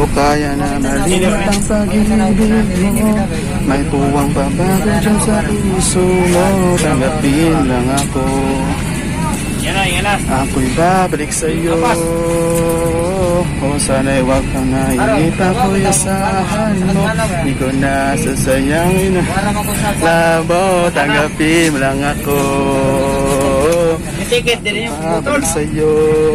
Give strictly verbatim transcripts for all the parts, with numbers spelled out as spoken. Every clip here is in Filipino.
kaya na malimot ang pag-ibig mo. May puwang pabago dyan sa puso mo. Tanggapin lang ako. Ako'y babalik sa'yo. O sana'y huwag kang nainip. Ako'y asahan mo. Di ko na sasayangin. Labo, tanggapin lang ako. Babalik sa'yo.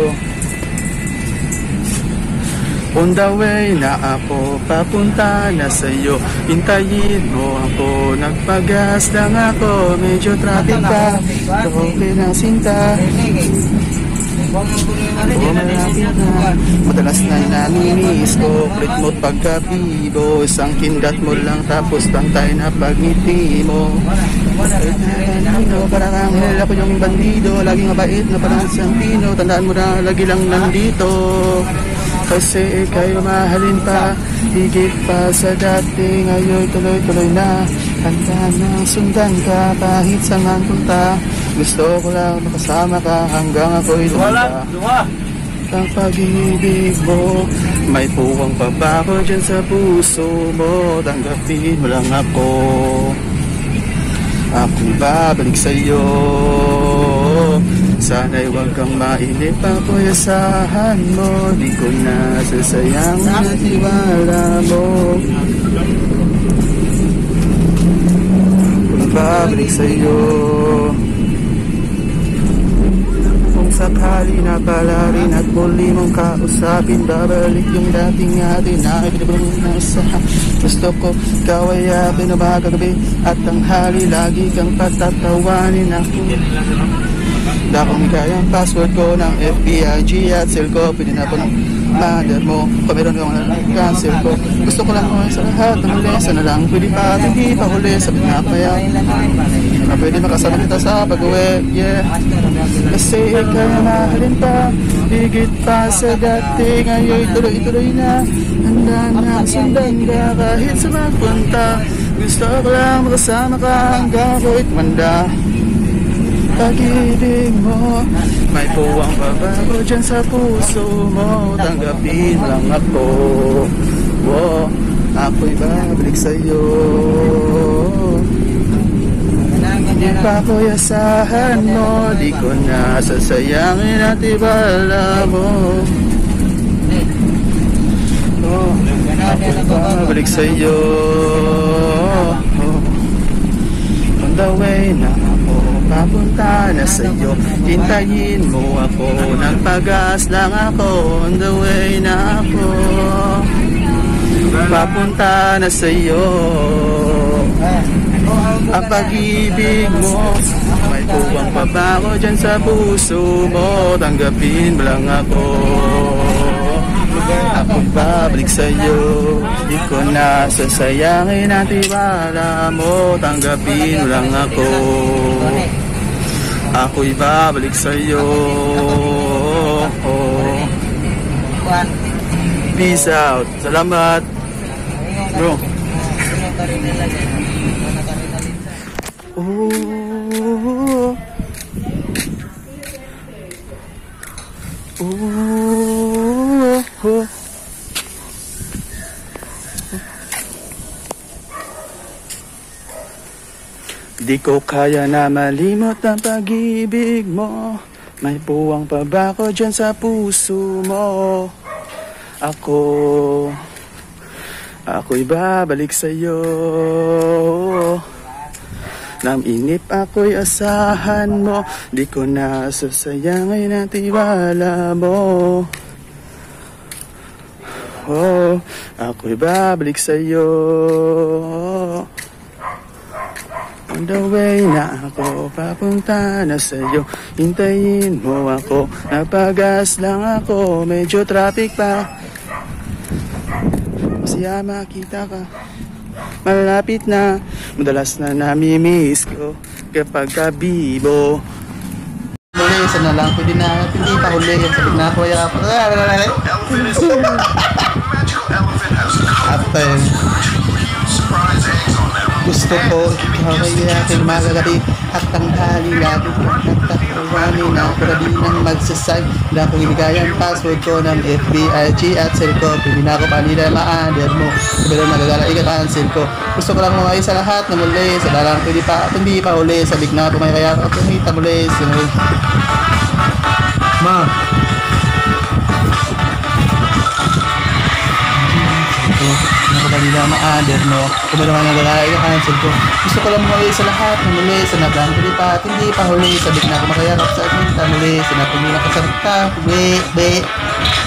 On the way na ako, papunta na sa'yo. Hintayin mo ako, nagpagas lang ako. Medyo traffic pa, okay na sinta. O malapit na, madalas na namimiss ko. Click mode pagkabibo, isang kindat mo lang tapos bantay na pagngiti mo. Para kang hell, ako yung bandido. Laging mabait na parang isang pino. Tandaan mo na, lagi lang nandito. Kasi ika'y mahalin pa, higit pa sa dati. Ngayon tuloy-tuloy na, handa na sundan ka kahit saan man punta. Gusto ko lang makasama ka hanggang ako'y lumita. Ang pag-ibig mo, may puwang pabago dyan sa puso mo. Tanggapin mo lang ako. Ako'y babalik sa'yo. Sana'y huwag kang mainip. Ako'y asahan mo. Di ko na sasayangin at tiwala mo. Ako'y babalik sa'yo. Kung sakali na pala rin at muli mong kausapin, babalik yung dating atin na ibinabang nasa. Gusto ko ikaw ay akin na magagabi at tanghali. Lagi kang patatawanin ako. Dakong kaya ang password ko ng F B I, G at cell ko. Pwede na po ng mother mo. Kung meron kang cancel ko. Gusto ko lang ko sa lahat ng huli. Sana lang pwede pa, hindi pa huli. Sabi nga kaya na pwede makasama kita sa pag-uwi. Yeah. Kasi ikaw na mahalin pa, higit pa sa dati. Ngayon tuloy-tuloy na, handa na sundan ka kahit sa magpunta. Gusto ko lang makasama ka hanggang ako'y tumanda. Pag-ibig mo, may puwang pabago dyan sa puso mo. Tanggapin lang ako. Wow, ako'y babalik sa'yo. Hindi pa ako'y asahan mo. Di ko na sasayangin at ibala mo. Oh, ako'y babalik sa'yo. On the way na papunta na sa'yo, hintayin mo ako. Nagpagas lang ako, on the way na ako. Papunta na sa'yo. Ang pag-ibig mo, may puwang pabago dyan sa puso mo. Tanggapin lang ako. Ako'y babalik sa'yo. Di ko na sasayangin at tiwala mo. Tanggapin lang ako. Ako'y babalik sa'yo. Peace out. Salamat. Bro. Oh. Oh. Oh. Di ko kaya na malimot ang pag-ibig mo. May puwang pabago dyan sa puso mo. Ako, ako'y babalik sa'yo. Naminip ako'y asahan mo. Di ko na sasayangin ang tiwala mo. Oh, ako'y babalik sa'yo. On the way na ako, papunta na sa'yo. Hintayin mo ako, napagas lang ako. Medyo traffic pa. Masaya makita ka. Malapit na, madalas na namimiss ko kapag kabibo. Huli, isa na lang, pwede na, hindi pa huli. Sabi na ako, ya. After. Gusto ko ikaw ay aking magagabi at tanghali lagi ko nagtatawanin na grabi ng magsasay na kung iligayan password ko ng F B I G at cell ko hindi na ako panila ma-under mo pero magagala ika-cancel ko gusto ko lang mamay sa lahat na muli sa dalang pwede pa at hindi pa uli sabik na ito may kaya at kumita muli sinunod ma hindi ko panila ma-under mo kung ba naman nagagala ika-cancel ko gusto ko lang muli sa lahat na muli sa nablang pwede pa at hindi pa uli sabik na ako makayakap sa kumita muli sa napumila ka sa rata be be